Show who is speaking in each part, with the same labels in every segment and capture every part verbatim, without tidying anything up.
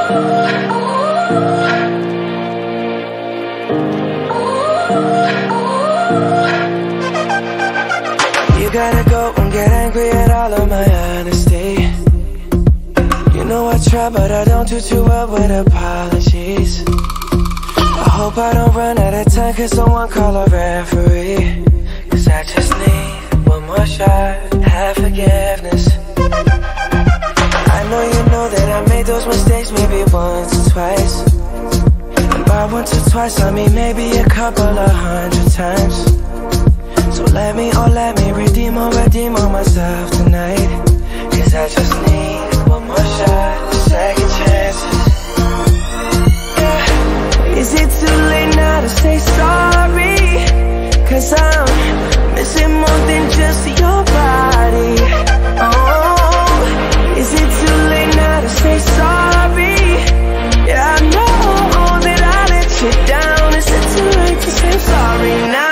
Speaker 1: You gotta go and get angry at all of my honesty. You know I try, but I don't do too well with apologies. I hope I don't run out of time, cause someone call a referee. Cause I just need one more shot, have forgiveness. I know you know that I made those mistakes maybe once or twice. And by once or twice I mean maybe a couple of hundred times. So let me, oh let me redeem or redeem on myself tonight. Cause I just need one more shot, second chances. Yeah. Is it too late now to say sorry? Cause I'm missing more than just your body. Oh, is it too late now to say sorry? Yeah, I know that I let you down. Is it too late to say sorry now?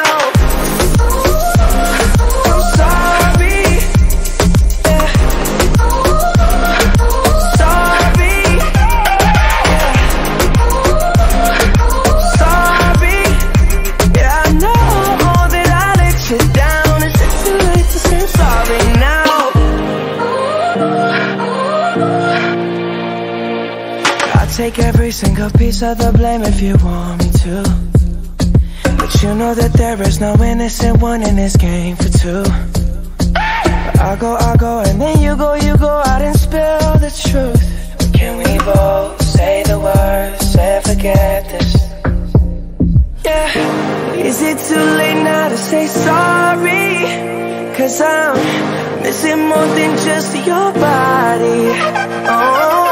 Speaker 1: Take every single piece of the blame if you want me to. But you know that there is no innocent one in this game for two. But I go, I go, and then you go, you go out and spill the truth. But can we both say the words and forget this? Yeah. Is it too late now to say sorry? Cause I'm missing more than just your body. Oh,